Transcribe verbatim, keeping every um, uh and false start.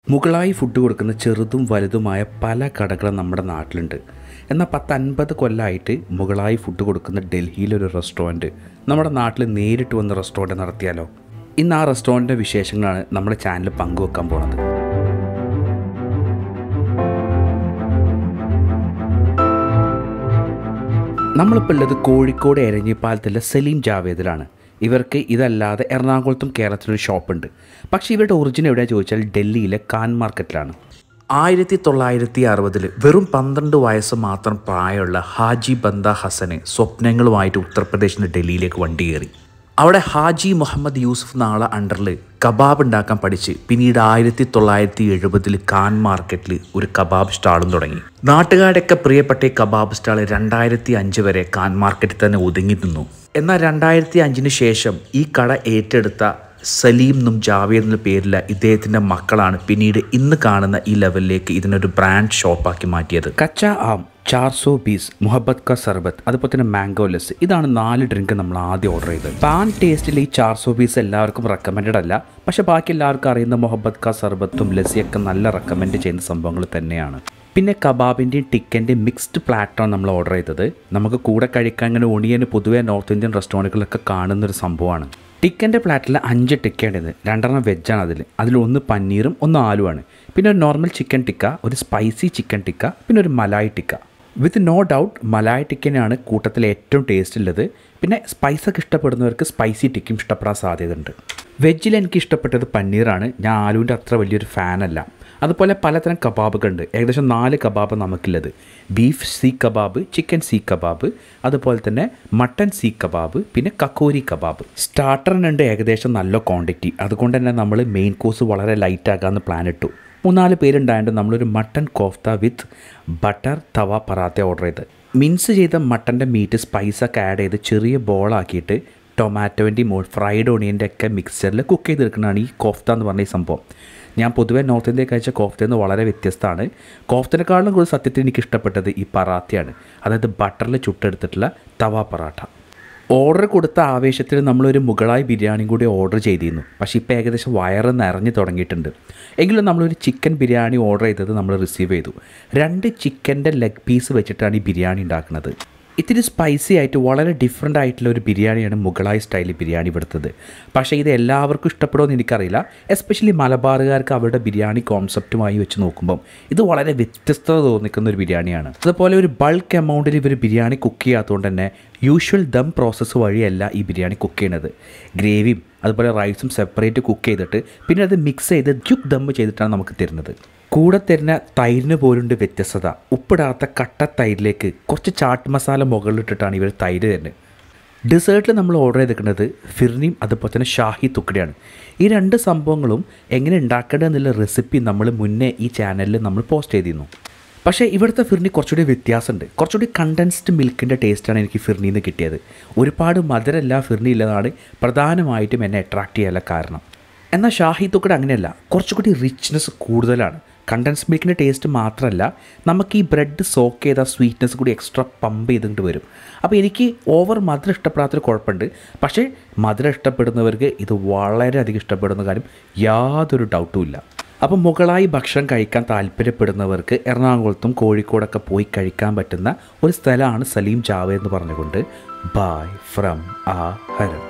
മുകളായി food കൊടുക്കുന്ന ചെറുതും വലുതുമായ പല കടകളും നമ്മുടെ നാട്ടിലുണ്ട്. എന്നാൽ പത്തൻപത് കൊല്ലമായിട്ട് മുകളായി ഫുഡ് കൊടുക്കുന്ന ഡൽഹിയിലൊരു റെസ്റ്റോറൻറ്റ് നമ്മുടെ നാട്ടിൽ നേരിട്ട് വന്ന റെസ്റ്റോറൻറ്റ് നടത്തിയാലോ? ഇന്ന് ആ റെസ്റ്റോറൻറ്റിൻ്റെ വിശേഷങ്ങളാണ് നമ്മുടെ ചാനൽ പങ്കുവെക്കാൻ പോണത്. നമ്മളിപ്പോൾ ഉള്ളത് കോഴിക്കോട് എരഞ്ഞിപ്പാലത്തുള്ള സലീം ജാവേദിലാണ്. ഇവർക്ക് ഇതല്ലാതെ എറണാകുളത്തും കേരളത്തിലൊരു ഷോപ്പുണ്ട്. പക്ഷേ ഇവരുടെ ഒറിജിൻ എവിടെയാണെന്ന് ചോദിച്ചാൽ ഡൽഹിയിലെ കാൻ മാർക്കറ്റിലാണ്. ആയിരത്തി തൊള്ളായിരത്തി അറുപതിൽ വെറും പന്ത്രണ്ട് വയസ്സ് മാത്രം പ്രായമുള്ള ഹാജി ബന്ദ ഹസന് സ്വപ്നങ്ങളുമായിട്ട് ഉത്തർപ്രദേശിൽ നിന്ന് ഡൽഹിയിലേക്ക് വണ്ടി കയറി. അവിടെ ഹാജി മുഹമ്മദ് യൂസുഫ് നാളെ അണ്ടറിൽ കബാബ് ഉണ്ടാക്കാൻ പഠിച്ച് പിന്നീട് ആയിരത്തി തൊള്ളായിരത്തി എഴുപതിൽ കാൻ മാർക്കറ്റിൽ ഒരു കബാബ് സ്റ്റാളും തുടങ്ങി. നാട്ടുകാരുടെയൊക്കെ പ്രിയപ്പെട്ട ഈ കബാബ് സ്റ്റാൾ രണ്ടായിരത്തി അഞ്ച് വരെ കാൻ മാർക്കറ്റിൽ തന്നെ ഒതുങ്ങി നിന്നു. എന്നാൽ രണ്ടായിരത്തി അഞ്ചിന് ശേഷം ഈ കട ഏറ്റെടുത്ത സലീം എന്നും ജാവേദ് എന്ന പേരില ഇദ്ദേഹത്തിൻ്റെ മക്കളാണ് പിന്നീട് ഇന്ന് കാണുന്ന ഈ ലെവലിലേക്ക് ഇതിനൊരു ബ്രാൻഡ് ഷോപ്പാക്കി മാറ്റിയത്. കച്ച ആം, ചാർസോ ബീസ്, മുഹബത്ത് കാ സർബത്ത്, അതുപോലെ തന്നെ മാംഗോ ലെസ്, ഇതാണ് നാല് ഡ്രിങ്ക് നമ്മൾ ആദ്യം ഓർഡർ ചെയ്തത്. പാൻ ടേസ്റ്റിൽ ഈ ചാർസോ ബീസ് എല്ലാവർക്കും റെക്കമെൻഡഡ് അല്ല, പക്ഷേ ബാക്കി എല്ലാവർക്കും അറിയുന്ന മുഹബത്ത് കാ സർബത്തും ലസ്സിയൊക്കെ നല്ല റെക്കമെൻഡ് ചെയ്യുന്ന സംഭവങ്ങൾ തന്നെയാണ്. പിന്നെ കബാബിൻ്റെയും ടിക്കൻ്റെയും മിക്സ്ഡ് പ്ലാറ്റാണ് നമ്മൾ ഓർഡർ ചെയ്തത്. നമുക്ക് കൂടെ കഴിക്കാൻ ഇങ്ങനെ ഒണിയന് പൊതുവേ നോർത്ത് ഇന്ത്യൻ റെസ്റ്റോറൻറ്റുകളിലൊക്കെ കാണുന്നൊരു സംഭവമാണ്. ടിക്കൻ്റെ പ്ലാറ്റിൽ അഞ്ച് ടിക്കയുണ്ട്. രണ്ടെണ്ണം വെജാണ്. അതിൽ അതിലൊന്ന് പനീറും ഒന്ന് ആലുവാണ്. പിന്നെ ഒരു നോർമൽ ചിക്കൻ ടിക്ക, ഒരു സ്പൈസി ചിക്കൻ ടിക്ക, പിന്നെ ഒരു malai tikka. With no doubt malai ടിക്കനാണ് കൂട്ടത്തിൽ ഏറ്റവും ടേസ്റ്റ് ഉള്ളത്. പിന്നെ സ്പൈസൊക്കെ ഇഷ്ടപ്പെടുന്നവർക്ക് സ്പൈസി ടിക്കും ഇഷ്ടപ്പെടാൻ സാധ്യതയുണ്ട്. വെജിൽ എനിക്ക് ഇഷ്ടപ്പെട്ടത് പനീറാണ്. ഞാൻ ആലുവിൻ്റെ അത്ര വലിയൊരു ഫാനല്ല. അതുപോലെ പലതരം കബാബുകളുണ്ട്. ഏകദേശം നാല് കബാബ് നമുക്കുള്ളത്. Beef seekh kebab, chicken seekh kebab, അതുപോലെ തന്നെ മട്ടൻ സീഖ് കബാബ്, പിന്നെ കക്കോരി കബാബ്. സ്റ്റാർട്ടറിനുണ്ട് ഏകദേശം നല്ല ക്വാണ്ടിറ്റി. അതുകൊണ്ട് തന്നെ നമ്മൾ മെയിൻ കോഴ്സ് വളരെ ലൈറ്റ് ആക്കാമെന്ന് പ്ലാൻ ഇട്ടു. മൂന്നാല് പേരുണ്ടായതുകൊണ്ട് നമ്മളൊരു mutton kofta with butter tawa paratha order ചെയ്ത്. മിൻസ് ചെയ്ത മട്ടൻ്റെ മീറ്റ് സ്പൈസൊക്കെ ആഡ് ചെയ്ത് ചെറിയ ബോളാക്കിയിട്ട് ടൊമാറ്റോൻ്റെ മോൾ ഫ്രൈഡ് ഓണിയൻ്റെ ഒക്കെ മിക്സ്ചറിൽ കുക്ക് ചെയ്തെടുക്കുന്നതാണ് ഈ കോഫ്ത എന്ന് പറഞ്ഞ ഈ സംഭവം. ഞാൻ പൊതുവേ നോർത്ത് ഇന്ത്യയിൽ കഴിച്ച കോഫ്തയിൽ നിന്ന് വളരെ വ്യത്യസ്തമാണ്. കോഫ്തനെക്കാളും കൂടുതൽ സത്യത്തിൽ എനിക്ക് ഇഷ്ടപ്പെട്ടത് ഈ പറാത്തയാണ്, അതായത് ബട്ടറിൽ ചുട്ടെടുത്തിട്ടുള്ള തവ പറാട്ട. ഓർഡർ കൊടുത്ത ആവേശത്തിൽ നമ്മളൊരു മുകളായി ബിരിയാണിയും കൂടി ഓർഡർ ചെയ്തിരുന്നു. പക്ഷേ ഇപ്പോൾ ഏകദേശം വയറ് നിറഞ്ഞ് തുടങ്ങിയിട്ടുണ്ട്. എങ്കിലും നമ്മളൊരു ചിക്കൻ ബിരിയാണി ഓർഡർ ചെയ്തത് നമ്മൾ റിസീവ് ചെയ്തു. രണ്ട് ചിക്കൻ്റെ ലെഗ് പീസ് വെച്ചിട്ടാണ് ഈ ബിരിയാണി ഉണ്ടാക്കുന്നത്. ഇത്തിരി സ്പൈസി ആയിട്ട് വളരെ ഡിഫറെൻ്റ് ആയിട്ടുള്ള ഒരു ബിരിയാണിയാണ് മുകളായി സ്റ്റൈലിൽ ബിരിയാണി ഇവിടുത്തത്. പക്ഷേ ഇത് എല്ലാവർക്കും ഇഷ്ടപ്പെടുമെന്ന് എനിക്കറിയില്ല. എസ്പെഷ്യലി മലബാറുകാർക്ക് അവരുടെ ബിരിയാണി കോൺസെപ്റ്റുമായി വെച്ച് നോക്കുമ്പം ഇത് വളരെ വ്യത്യസ്തത തോന്നിക്കുന്ന ഒരു ബിരിയാണിയാണ്. അതുപോലെ ഒരു ബൾക്ക് എമൗണ്ടിൽ ഇവർ ബിരിയാണി കുക്ക് ചെയ്യാത്തതുകൊണ്ട് തന്നെ യൂഷ്വൽ ദം പ്രോസസ്സ് വഴിയല്ല ഈ ബിരിയാണി കുക്ക് ചെയ്യുന്നത്. ഗ്രേവിയും അതുപോലെ റൈസും സെപ്പറേറ്റ് കുക്ക് ചെയ്തിട്ട് പിന്നെ അത് മിക്സ് ചെയ്ത് ജുക്ക് ദം ചെയ്തിട്ടാണ് നമുക്ക് തരുന്നത്. കൂടെ തരുന്ന തൈരിന് പോലുണ്ട് വ്യത്യസ്തത. ഉപ്പിടാത്ത കട്ട തൈരിലേക്ക് കുറച്ച് ചാട്ട് മസാല മുകളിലിട്ടിട്ടാണ് ഇവർ തൈര് തരുന്നത്. ഡെസേർട്ടിൽ നമ്മൾ ഓർഡർ ചെയ്തിരിക്കുന്നത് ഫിർനിയും അതുപോലെ തന്നെ ഷാഹി തുക്കടിയാണ്. ഈ രണ്ട് സംഭവങ്ങളും എങ്ങനെ ഉണ്ടാക്കേണ്ടതെന്നുള്ള റെസിപ്പി നമ്മൾ മുന്നേ ഈ ചാനലിൽ നമ്മൾ പോസ്റ്റ് ചെയ്തിരുന്നു. പക്ഷേ ഇവിടുത്തെ ഫിർനി കുറച്ചുകൂടി വ്യത്യാസമുണ്ട്. കുറച്ചുകൂടി കണ്ടൻസ്ഡ് മിൽക്കിൻ്റെ ടേസ്റ്റാണ് എനിക്ക് ഫിർനിയിൽ നിന്ന് കിട്ടിയത്. ഒരുപാട് മധുരമല്ല ഫിർനി ഇല്ലതാണ് പ്രധാനമായിട്ടും എന്നെ അട്രാക്റ്റ് ചെയ്യാനുള്ള കാരണം. എന്നാൽ ഷാഹി തുക്കട അങ്ങനെയല്ല, കുറച്ചുകൂടി റിച്ച്നെസ് കൂടുതലാണ്. കണ്ടൻസ് മിൽക്കിൻ്റെ ടേസ്റ്റ് മാത്രമല്ല, നമുക്ക് ഈ ബ്രെഡ് സോക്ക് ചെയ്ത സ്വീറ്റ്നെസ് കൂടി എക്സ്ട്രാ പമ്പ് ചെയ്തിട്ട് വരും. അപ്പോൾ എനിക്ക് ഓവർ മധുരം ഇഷ്ടപ്പെടാത്തൊരു കുഴപ്പമുണ്ട്. പക്ഷേ മധുരം ഇഷ്ടപ്പെടുന്നവർക്ക് ഇത് വളരെയധികം ഇഷ്ടപ്പെടുന്ന കാര്യം യാതൊരു ഡൗട്ടും ഇല്ല. അപ്പം മുകളായി ഭക്ഷണം കഴിക്കാൻ താല്പര്യപ്പെടുന്നവർക്ക് എറണാകുളത്തും കോഴിക്കോടൊക്കെ പോയി കഴിക്കാൻ പറ്റുന്ന ഒരു സ്ഥലമാണ് സലീം ജാവേദ് എന്ന് പറഞ്ഞുകൊണ്ട് ബൈ ഫ്രം aaHarem.